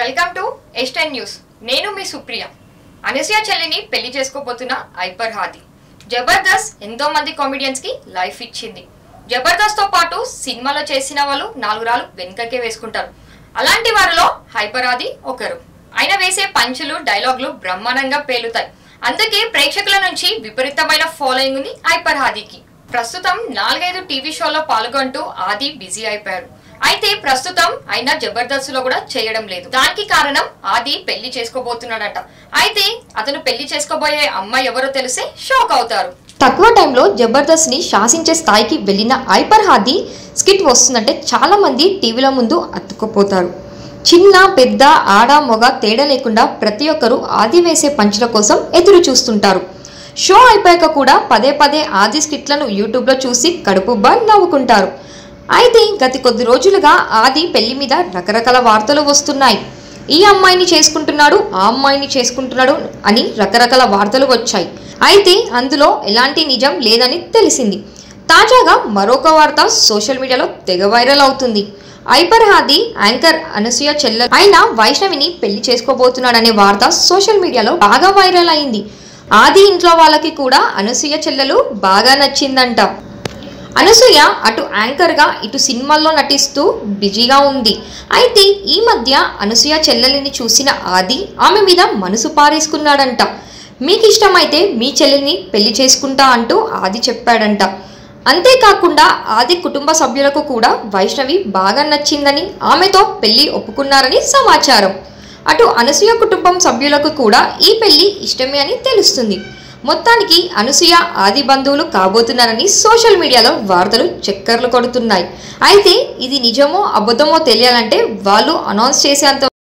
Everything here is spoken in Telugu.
Welcome to ఎస్టెన్ news. నేను మీ సుప్రియ. అనసూయ చెల్లిని పెళ్లి చేసుకోబోతున్న హైపర్ హాది. జబర్దస్త్ ఎంతో మంది కామెడియన్స్ కి లైఫ్ ఇచ్చింది. జబర్దస్త్ తో పాటు సినిమాలో చేసిన వాళ్ళు నాలుగురాలు వెనుకకే వేసుకుంటారు. అలాంటి వారిలో హైపర్ హాది ఒకరు. ఆయన వేసే పంచులు డైలాగులు బ్రహ్మాండంగా పేలుతాయి. అందుకే ప్రేక్షకుల నుంచి విపరీతమైన ఫాలోయింగ్ ఉంది హైపర్ హాదీకి. ప్రస్తుతం 4-5 టీవీ షోలో పాల్గొంటూ ఆది బిజీ అయిపోయారు. అయితే ప్రస్తుతం ఆయన జబర్దస్త్ లో కూడా చేయడం లేదు. దానికి కారణం ఆది పెళ్లి చేసుకోబోతున్నాడట. అయితే అతను పెళ్లి చేసుకోబోయే అమ్మాయి ఎవరో తెలిసే షాక్ అవుతారు. తక్కువ టైంలో జబర్దస్త్ ని శాసించే స్థాయికి వెళ్ళిన హైపర్ హాది స్కిట్ వస్తుందంటే చాలా మంది టీవీల ముందు అతుక్కుపోతారు. చిన్న పెద్ద ఆడ మొగ తేడా లేకుండా ప్రతి ఒక్కరూ ఆది వేసే పంచుల కోసం ఎదురు చూస్తుంటారు. షో అయిపోయాక కూడా పదే పదే ఆది స్కిట్లను యూట్యూబ్లో చూసి కడుపుబ్బా నవ్వుకుంటారు. అయితే గత కొద్ది రోజులుగా ఆది పెళ్లి మీద రకరకాల వార్తలు వస్తున్నాయి. ఈ అమ్మాయిని చేసుకుంటున్నాడు, ఆ అమ్మాయిని చేసుకుంటున్నాడు అని రకరకాల వార్తలు వచ్చాయి. అయితే అందులో ఎలాంటి నిజం లేదని తెలిసింది. తాజాగా మరొక వార్త సోషల్ మీడియాలో తెగ వైరల్ అవుతుంది. హైపర్ హాది యాంకర్ అనసూయ చెల్లెలు అయిన వైష్ణవిని పెళ్లి చేసుకోబోతున్నాడనే వార్త సోషల్ మీడియాలో బాగా వైరల్ అయింది. ఆది ఇంట్లో వాళ్ళకి కూడా అనసూయ చెల్లెలు బాగా నచ్చిందంట. అనసూయ అటు యాంకర్గా ఇటు సినిమాల్లో నటిస్తూ బిజీగా ఉంది. అయితే ఈ మధ్య అనసూయ చెల్లెలిని చూసిన ఆది ఆమె మీద మనసు పారేసుకున్నాడంట. మీకు ఇష్టమైతే మీ చెల్లెల్ని పెళ్లి చేసుకుంటా అంటూ ఆది చెప్పాడంట. అంతేకాకుండా ఆది కుటుంబ సభ్యులకు కూడా వైష్ణవి బాగా నచ్చిందని ఆమెతో పెళ్లి ఒప్పుకున్నారని సమాచారం. అటు అనసూయ కుటుంబం సభ్యులకు కూడా ఈ పెళ్లి ఇష్టమే అని తెలుస్తుంది. మొత్తానికి అనసూయ ఆది బంధువులు కాబోతున్నారని సోషల్ మీడియాలో వార్తలు చక్కర్లు కొడుతున్నాయి. అయితే ఇది నిజమో అబద్ధమో తెలియాలంటే వాళ్ళు అనౌన్స్ చేసేంత